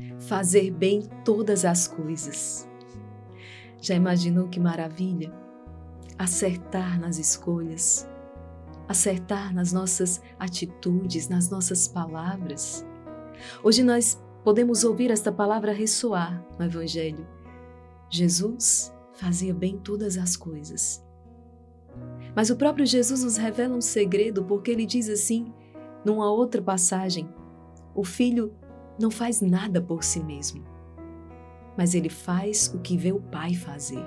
fazer bem todas as coisas. Já imaginou que maravilha? Acertar nas escolhas, acertar nas nossas atitudes, nas nossas palavras. Hoje nós podemos ouvir esta palavra ressoar no Evangelho. Jesus fazia bem todas as coisas. Mas o próprio Jesus nos revela um segredo, porque ele diz assim, numa outra passagem, o Filho não faz nada por si mesmo, mas ele faz o que vê o Pai fazer.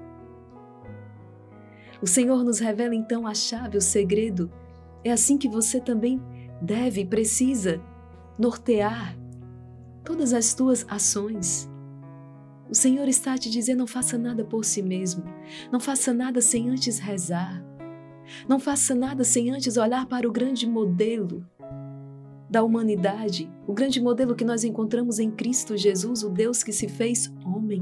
O Senhor nos revela então a chave, o segredo. É assim que você também deve e precisa nortear todas as tuas ações. O Senhor está a te dizer, não faça nada por si mesmo, não faça nada sem antes rezar, não faça nada sem antes olhar para o grande modelo da humanidade, o grande modelo que nós encontramos em Cristo Jesus, o Deus que se fez homem.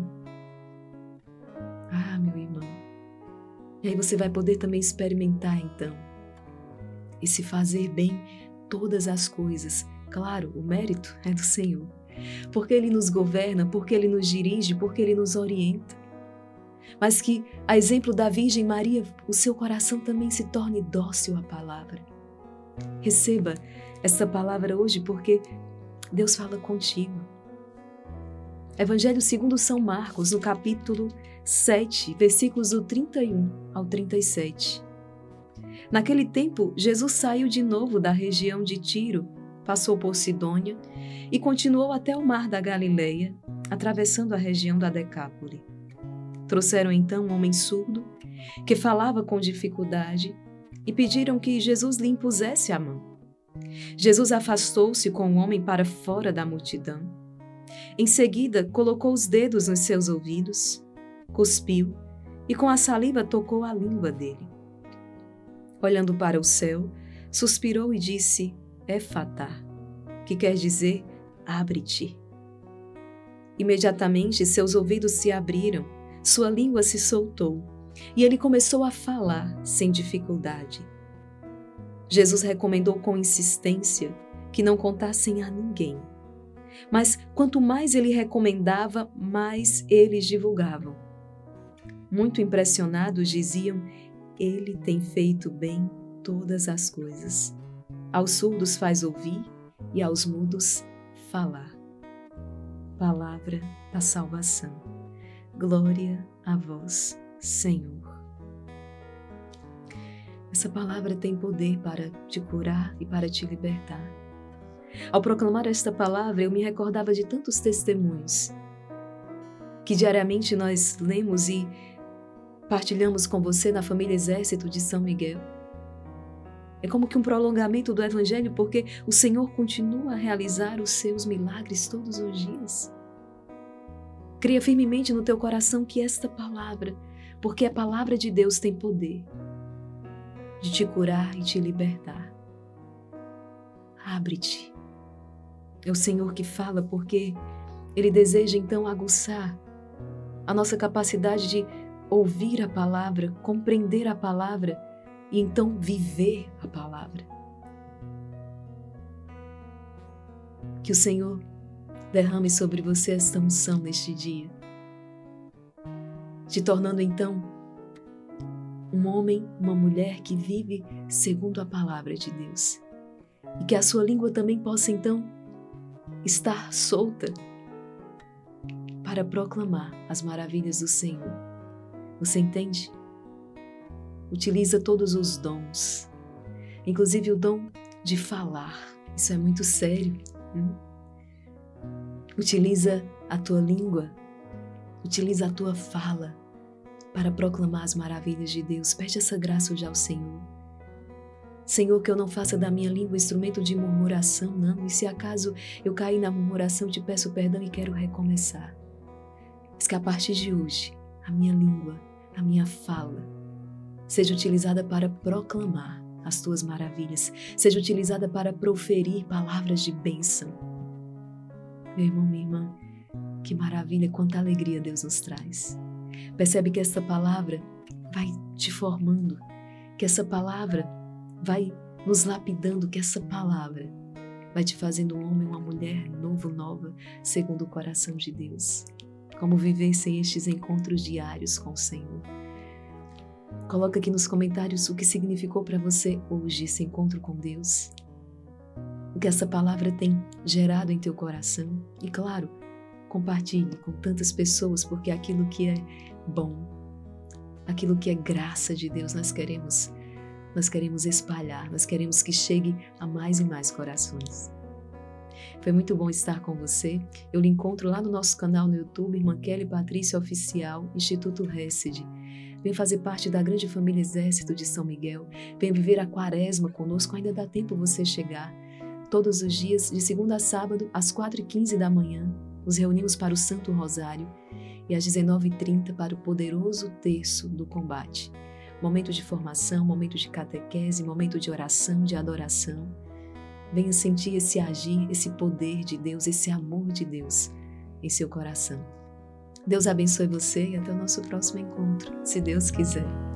Ah, meu irmão, e aí você vai poder também experimentar então esse fazer bem todas as coisas. Claro, o mérito é do Senhor, porque Ele nos governa, porque Ele nos dirige, porque Ele nos orienta. Mas que, a exemplo da Virgem Maria, o seu coração também se torne dócil à palavra. Receba essa palavra hoje, porque Deus fala contigo. Evangelho segundo São Marcos, no capítulo 7, versículos do 31 ao 37. Naquele tempo, Jesus saiu de novo da região de Tiro, passou por Sidônia e continuou até o mar da Galileia, atravessando a região da Decápole. Trouxeram então um homem surdo, que falava com dificuldade, e pediram que Jesus lhe impusesse a mão. Jesus afastou-se com o homem para fora da multidão. Em seguida, colocou os dedos nos seus ouvidos, cuspiu e com a saliva tocou a língua dele. Olhando para o céu, suspirou e disse, Efatá, que quer dizer, abre-te. Imediatamente seus ouvidos se abriram, sua língua se soltou e ele começou a falar sem dificuldade. Jesus recomendou com insistência que não contassem a ninguém. Mas quanto mais ele recomendava, mais eles divulgavam. Muito impressionados diziam, ele tem feito bem todas as coisas. Aos surdos faz ouvir e aos mudos falar. Palavra da salvação. Glória a vós, Senhor. Essa palavra tem poder para te curar e para te libertar. Ao proclamar esta palavra, eu me recordava de tantos testemunhos que diariamente nós lemos e partilhamos com você na família Exército de São Miguel. É como que um prolongamento do Evangelho, porque o Senhor continua a realizar os seus milagres todos os dias. Cria firmemente no teu coração que esta palavra, porque a palavra de Deus tem poder de te curar e te libertar. Abre-te. É o Senhor que fala, porque Ele deseja então aguçar a nossa capacidade de ouvir a palavra, compreender a palavra e então viver a palavra. Que o Senhor derrame sobre você esta unção neste dia, te tornando então um homem, uma mulher que vive segundo a palavra de Deus. E que a sua língua também possa então estar solta para proclamar as maravilhas do Senhor. Você entende? Utiliza todos os dons, inclusive o dom de falar. Isso é muito sério. Utiliza a tua língua, utiliza a tua fala para proclamar as maravilhas de Deus. Pede essa graça hoje ao Senhor. Senhor, que eu não faça da minha língua instrumento de murmuração, não. E se acaso eu cair na murmuração, te peço perdão e quero recomeçar. Mas que a partir de hoje, a minha língua, a minha fala, seja utilizada para proclamar as tuas maravilhas, seja utilizada para proferir palavras de bênção. Meu irmão, minha irmã, que maravilha, quanta alegria Deus nos traz. Percebe que essa palavra vai te formando, que essa palavra vai nos lapidando, que essa palavra vai te fazendo um homem, uma mulher novo, nova, segundo o coração de Deus. Como viver sem estes encontros diários com o Senhor? Coloca aqui nos comentários o que significou para você hoje esse encontro com Deus. O que essa palavra tem gerado em teu coração. E claro, compartilhe com tantas pessoas, porque aquilo que é bom, aquilo que é graça de Deus, nós queremos espalhar, nós queremos que chegue a mais e mais corações. Foi muito bom estar com você. Eu lhe encontro lá no nosso canal no YouTube, Irmã Kelly Patrícia Oficial, Instituto Hesed. Venha fazer parte da grande família Exército de São Miguel. Venha viver a quaresma conosco, ainda dá tempo você chegar. Todos os dias, de segunda a sábado, às 4h15 da manhã, nos reunimos para o Santo Rosário e às 19h30 para o poderoso terço do combate. Momento de formação, momento de catequese, momento de oração, de adoração. Venha sentir esse agir, esse poder de Deus, esse amor de Deus em seu coração. Deus abençoe você e até o nosso próximo encontro, se Deus quiser.